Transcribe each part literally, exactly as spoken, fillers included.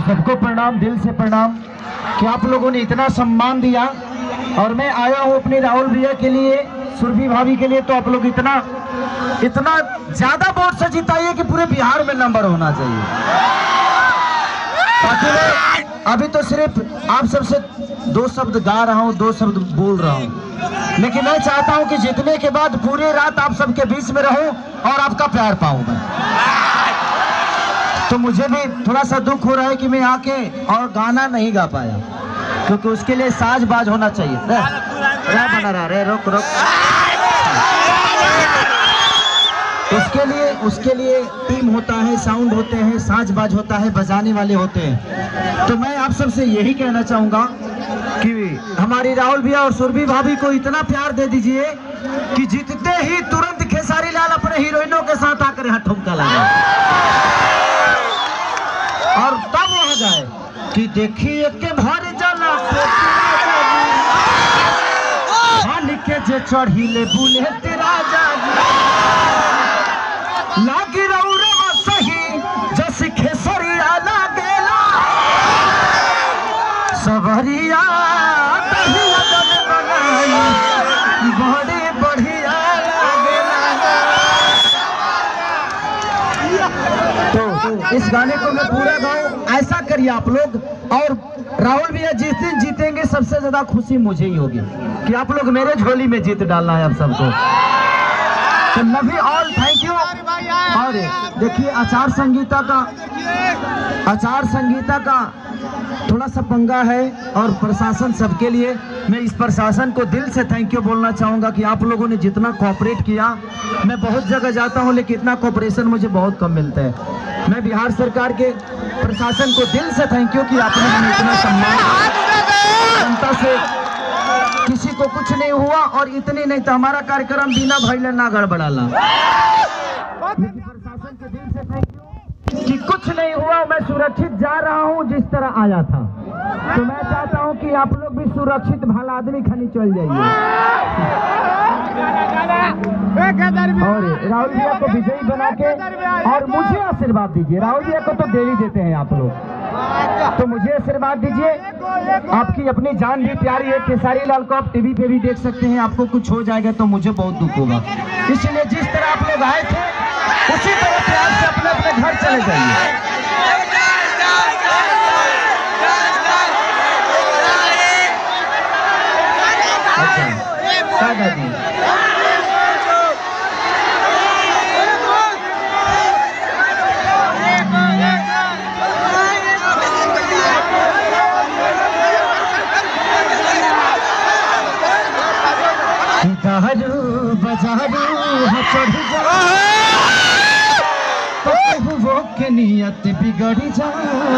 सबको प्रणाम, दिल से प्रणाम कि आप लोगों ने इतना सम्मान दिया। और मैं आया हूँ अपने राहुल भैया के लिए, सुरभि भाभी के लिए, तो आप लोग इतना इतना ज्यादा वोट से जिताइए कि पूरे बिहार में नंबर होना चाहिए। ताकि मैं अभी तो सिर्फ आप सबसे दो शब्द गा रहा हूँ, दो शब्द बोल रहा हूँ, लेकिन मैं चाहता हूँ कि जीतने के बाद पूरे रात आप सबके बीच में रहूं और आपका प्यार पाऊं मैं। तो मुझे भी थोड़ा सा दुख हो रहा है कि मैं आके और गाना नहीं गा पाया, क्योंकि उसके लिए साज बाज होना चाहिए। रे, रे बना रहा रे, रोक रोक। उसके लिए उसके लिए टीम होता है, साउंड होते हैं, साज बाज होता है, बजाने वाले होते हैं। तो मैं आप सबसे यही कहना चाहूंगा कि हमारी राहुल भैया और सुरभि भाभी को इतना प्यार दे दीजिए कि जीतते ही तुरंत खेसारी लाल अपने हीरोइनों के साथ आकर यहाँ ठुमका लगाए और तब वह जाए कि देखिए के भारी जाला के जे चढ़ीले बुले तेरा लागी रौरा सही जस खेसरिया लागेला सबरिया बड़े बढ़िया लागेला। तो इस गाने को मैं पूरा गाऊं, ऐसा करिए आप लोग। और राहुल भैया जिस दिन जीतेंगे सबसे ज्यादा खुशी मुझे ही होगी कि आप लोग मेरे झोली में जीत डालना है आप सबको। तो love you all, thank you. और देखिए आचार संहिता का आचार संहिता का थोड़ा सा पंगा है और प्रशासन सबके लिए मैं इस प्रशासन को दिल से थैंक यू बोलना चाहूँगा कि आप लोगों ने जितना कोऑपरेट किया। मैं बहुत जगह जाता हूँ लेकिन इतना कोऑपरेशन मुझे बहुत कम मिलता है। मैं बिहार सरकार के प्रशासन को दिल से थैंक यू कि आपने हमें इतना सम्मान, जनता से किसी को कुछ नहीं हुआ और इतनी नहीं तो हमारा कार्यक्रम बिना भइले ना गड़बड़ाला। प्रशासन के दिल से थैंक यू कि कुछ नहीं हुआ, मैं सुरक्षित जा रहा हूँ जिस तरह आया था। तो मैं चाहता हूँ कि आप लोग भी सुरक्षित भला आदमी खनी चल जाइए और राहुल भैया को विजयी बना के और मुझे आशीर्वाद दीजिए। राहुल भैया को तो डेली देते हैं आप लोग, तो मुझे आशीर्वाद दीजिए। आपकी अपनी जान भी प्यारी है। खेसारी लाल को आप टीवी पे भी देख सकते हैं। आपको कुछ हो जाएगा तो मुझे बहुत दुख होगा, इसलिए जिस तरह आप लोग आए थे उसी तरह प्यार से अपने अपने घर चले जाइए। अच्छा दादाजी, दारू बजारू चढ़ जा वो के नियत बिगड़ जा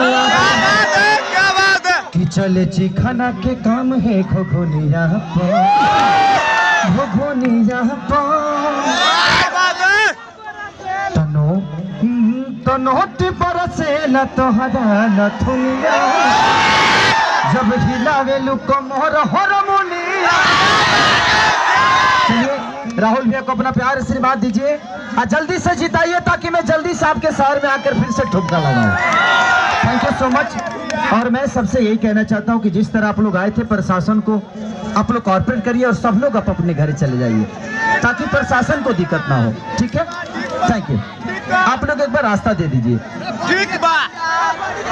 कि चले चिखना के काम है घोघोनिया घोघोनिया तनो तनोट बरसे न तोहरा नथुनिया जब हिलावे लुको मोर हरमुनिया। राहुल भैया को अपना प्यार आशीर्वाद दीजिए और जल्दी से जिताइए ताकि मैं जल्दी से आपके शहर में आकर फिर से ठुमका लगाऊं। Thank you so much. और मैं सबसे यही कहना चाहता हूं कि जिस तरह आप लोग आए थे, प्रशासन को आप लोग कॉर्पोरेट करिए और सब लोग आप अपने घर चले जाइए ताकि प्रशासन को दिक्कत ना हो। ठीक है, थैंक यू। आप लोग एक बार रास्ता दे दीजिए। ठीक बा।